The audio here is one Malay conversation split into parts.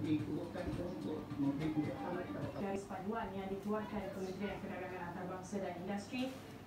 diukurkan untuk memberi kemudahan kepada garis panduan yang dikeluarkan Kementerian Perdagangan Antarabangsa dan Industri.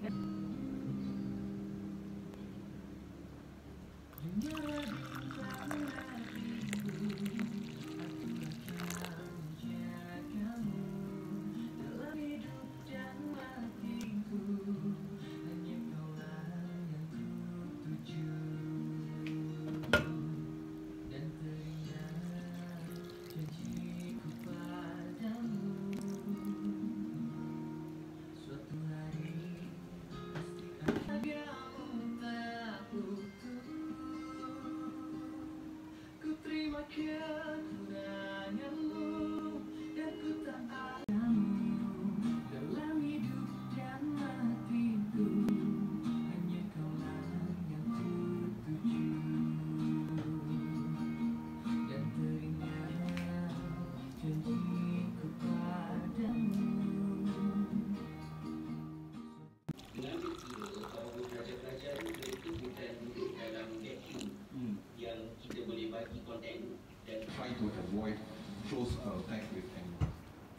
Yang kita boleh bagi konten dan try to avoid close contact with anyone.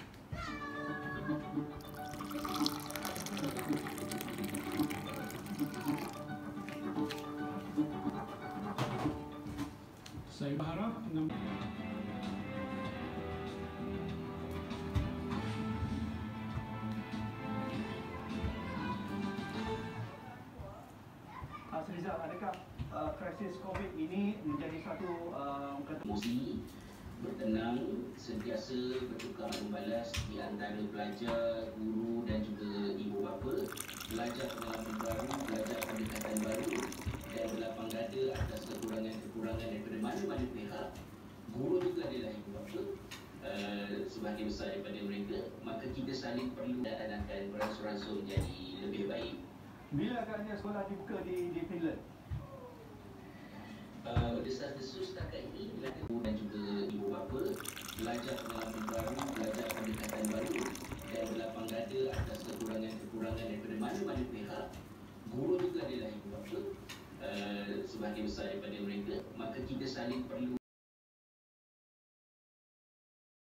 Saya berharap Rizal, adakah krisis COVID ini menjadi satu emosi bertenang, sentiasa bertukar membalas di antara pelajar, guru dan juga ibu bapa, belajar pengalaman baru, belajar pendekatan baru dan berlapang dada atas kekurangan-kekurangan daripada mana-mana pihak. Guru juga adalah ibu bapa, sebahagian besar daripada mereka, maka kita saling perlu dan akan beransur-ansur menjadi lebih baik. Bila agaknya sekolah dibuka di Finland? Desas-desus setakat ini dan juga ibu bapa, belajar pengalaman baru, belajar pendekatan baru dan berlapang dada atas kekurangan-kekurangan daripada mana-mana pihak. Guru juga adalah ibu bapa, sebahagian besar daripada mereka, maka kita saling perlu